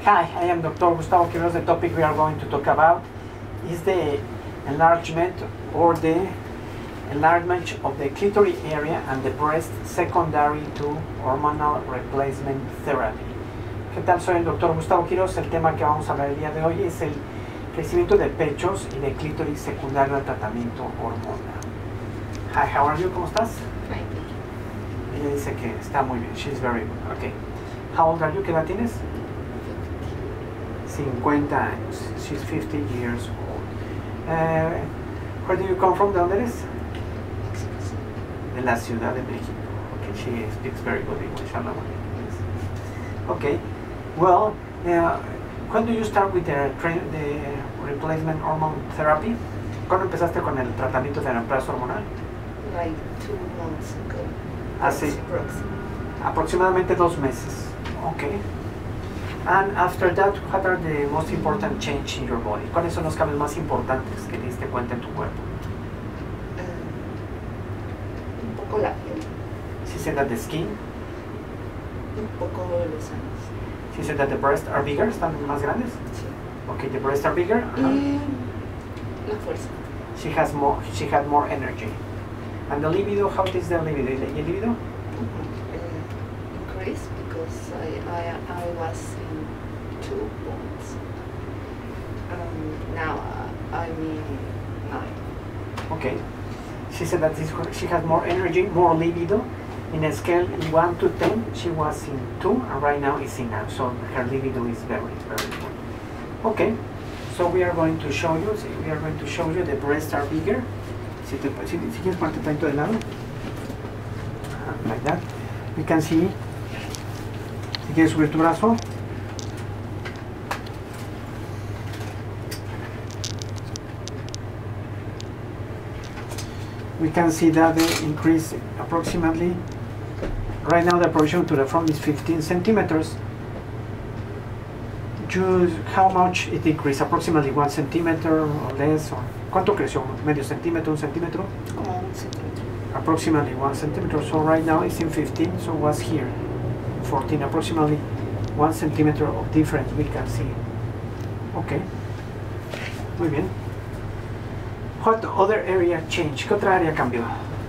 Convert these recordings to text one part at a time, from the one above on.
Hi, I am Dr. Gustavo Quiroz. The topic we are going to talk about is the enlargement or the enlargement of the clitoris area and the breast secondary to hormonal replacement therapy. ¿Qué tal? Soy el Dr. Gustavo Quiroz. El tema que vamos a hablar el día de hoy es el crecimiento de pechos y de clítoris secundario al tratamiento hormonal. Hi, how are you? ¿Cómo estás? Fine. Ella dice que está muy bien. She's very good. Okay. How old are you? ¿Qué edad tienes? 50 años. She's 50 years old. Where do you come from? ¿De dónde eres? De la Ciudad de México. Okay, she speaks very good English. Habla muy bien inglés. Okay. Well, when do you start with the replacement hormone therapy? ¿Cuándo empezaste con el tratamiento de reemplazo hormonal? Like 2 months ago. Hace Approximately. aproximadamente 2 meses. Okay. And after that, what are the most important changes in your body? ¿Cuáles son los cambios más importantes que te diste cuenta en tu cuerpo? Un poco la piel, She said that the skin. un poco los senos. She said that the breasts are bigger. ¿Están más grandes? Sí. Okay, the breasts are bigger. Y la fuerza. She had more energy. And the libido, how is the libido? ¿Y el libido? Increased because I was in 2 months. Now I'm in 9. Okay. She said that she has more energy, more libido. In a scale 1 to 10, she was in 2, and right now is in 9. So her libido is very, very good. Okay. So we are going to show you. The breasts are bigger. Si quieres ponerte tanto de lado, like that. We can see. Si quieres subir tu brazo. We can see that they increase approximately. Right now the projection to the front is 15 centimeters. How much it decreased? Approximately 1 centimeter or less? Or ¿cuánto creció? ¿Medio centímetro? ¿1 centímetro? Como 1 centímetro. Approximately 1 centimeter. So right now it's in 15, so what's here? 14, approximately 1 centimeter of difference we can see. Okay. Muy bien. What other area changed? ¿Qué otra área cambió?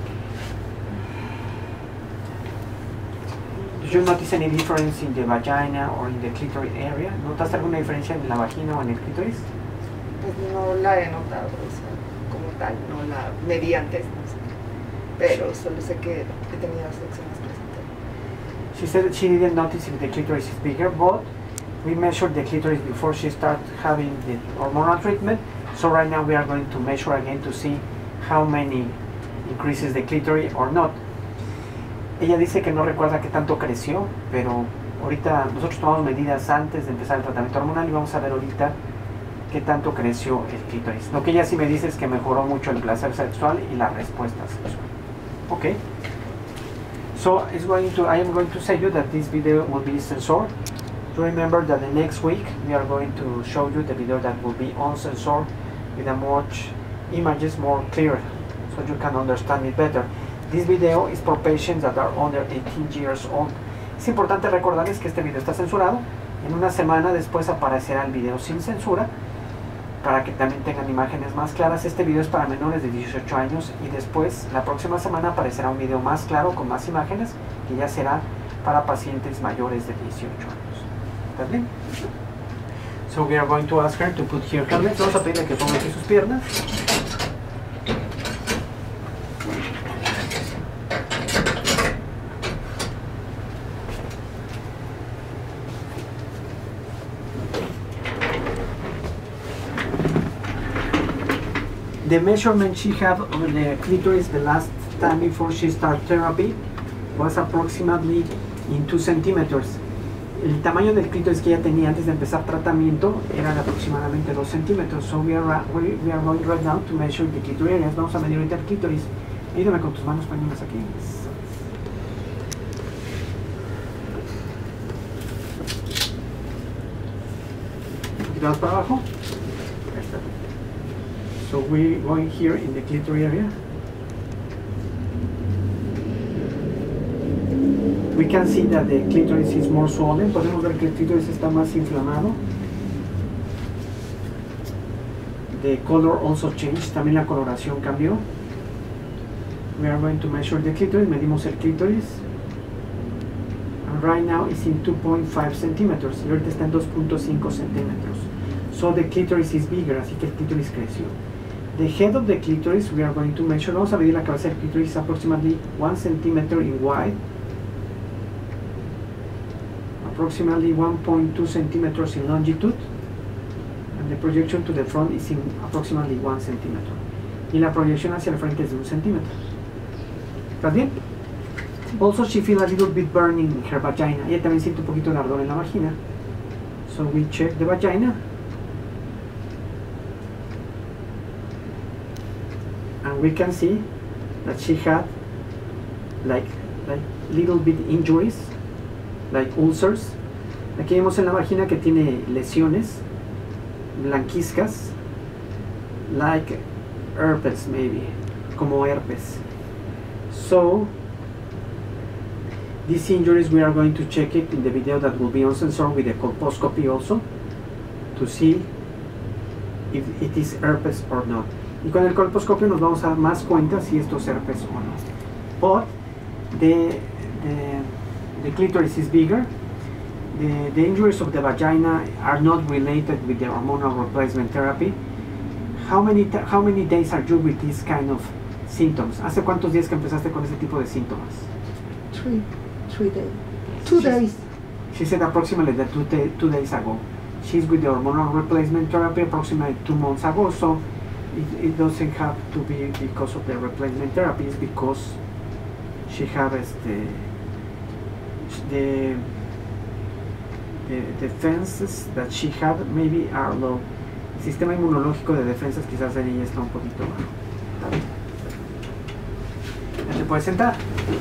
Did you notice any difference in the vagina or in the clitoris area? ¿Notaste alguna diferencia en la vagina o en el clítoris? Pues no la he notado, o sea, como tal, no la medí antes, no sé. Pero solo sé que he tenido sexo más placentero. She said that she didn't notice if the clitoris is bigger, but we measured the clitoris before she started having the hormonal treatment. So right now we are going to measure again to see how many increases the clitoris or not. Ella dice que no recuerda qué tanto creció, pero ahorita nosotros tomamos medidas antes de empezar el tratamiento hormonal y vamos a ver ahorita qué tanto creció el clítoris. Lo que ella sí me dice es que mejoró mucho el placer sexual y la respuesta sexual. Okay. So I am going to say you that this video will be censored. Remember that the next week we are going to show you the video that will be uncensored with a much images more clear, so you can understand it better. This video is for patients that are under 18 years old. Es importante recordarles que este video está censurado. En una semana después aparecerá el video sin censura para que también tengan imágenes más claras. Este video es para menores de 18 años y después, la próxima semana, aparecerá un video más claro con más imágenes que ya será para pacientes mayores de 18 años. ¿Está bien? So we are going to ask her to put here her legs. Vamos a pedirle que ponga aquí sus piernas. The measurement she had on the clitoris the last time before she started therapy was approximately in 2 centimeters. El tamaño del clítoris que ella tenía antes de empezar tratamiento era de aproximadamente 2 centímetros. So we are going right now to measure the clitoris areas. Vamos a medir ahorita el clítoris. Ayúdame con tus manos, pónganlas aquí. Un poquito más para abajo. Ahí está. So we're going here in the clitoris area. We can see that the clitoris is more swollen. Podemos ver que el clitoris está más inflamado. The color also changed. También la coloración cambió. We are going to measure the clitoris. Medimos el clitoris. And right now it's in 2.5 centimeters. Y ahorita está en 2.5 centímetros. So the clitoris is bigger. Así que el clitoris creció. The head of the clitoris we are going to measure. Vamos a medir la cabeza del clitoris approximately 1 centimeter in wide. Approximately 1.2 centimeters in longitude. And the projection to the front is in approximately 1 centimeter. Y la proyección hacia el frente es de 1 centímetro. ¿Estás bien? Also she feels a little bit burning in her vagina. Ella también siente un poquito de ardor en la vagina. So we check the vagina. And we can see that she had like little bit injuries, like ulcers. Aquí vemos en la vagina que tiene lesiones blanquizcas, like herpes maybe, como herpes. So these injuries we are going to check it in the video that will be uncensored with the colposcopy also, to see if it is herpes or not. Y con el colposcopio nos vamos a dar más cuenta si esto es herpes o no. But the clitoris is bigger. The injuries of the vagina are not related with the hormonal replacement therapy. How many days are you with this kind of symptoms? ¿Hace cuántos días que empezaste con ese tipo de síntomas? 3 days. 2 days. She said approximately that 2 days ago. She's with the hormonal replacement therapy approximately 2 months ago. So it doesn't have to be because of the replacement therapy. It's because she has the defenses that she had maybe are low. El sistema inmunológico de defensas quizás en ella está un poquito bajo. ¿Ya te puedes sentar?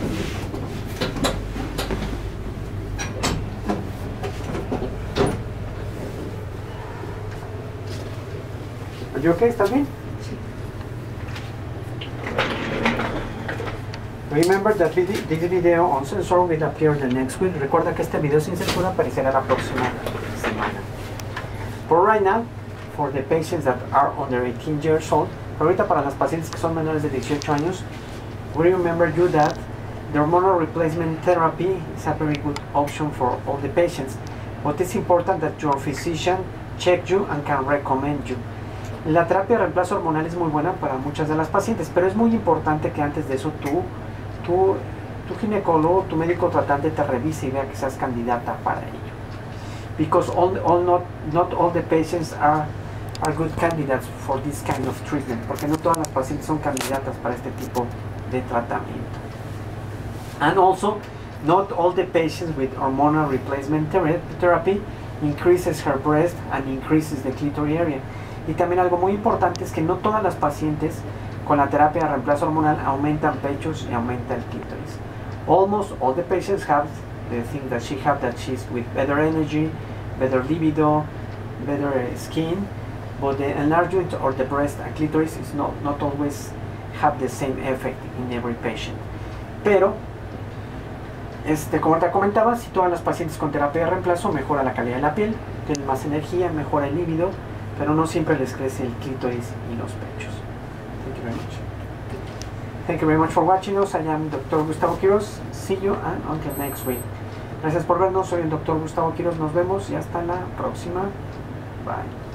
¿Are you okay? ¿Estás bien? Remember that this video uncensored will appear the next week. Recuerda que este video sin censura aparecerá la próxima semana. For right now, for the patients that are under 18 years old, ahorita para las pacientes que son menores de 18 años, we remember you that the hormonal replacement therapy is a very good option for all the patients. But it's important that your physician check you and can recommend you. La terapia de reemplazo hormonal es muy buena para muchas de las pacientes, pero es muy importante que antes de eso tu ginecólogo, tu médico tratante te revise y vea que seas candidata para ello. Because not all the patients are good candidates for this kind of treatment, porque no todas las pacientes son candidatas para este tipo de tratamiento. And also, not all the patients with hormonal replacement therapy increases her breast and increases the clitoris area. Y también algo muy importante es que no todas las pacientes con la terapia de reemplazo hormonal aumentan pechos y aumenta el clítoris. Almost all the patients have the thing that she's with better energy, better libido, better skin, but the enlargement or the breast and clitoris is not always have the same effect in every patient. Pero, como te comentaba, si todas las pacientes con terapia de reemplazo mejora la calidad de la piel, tienen más energía, mejora el libido, pero no siempre les crece el clítoris y los pechos. Thank you very much. Thank you very much for watching us. I am Dr. Gustavo Quiroz. See you and until next week. Gracias por vernos. Soy el Dr. Gustavo Quiroz. Nos vemos y hasta la próxima. Bye.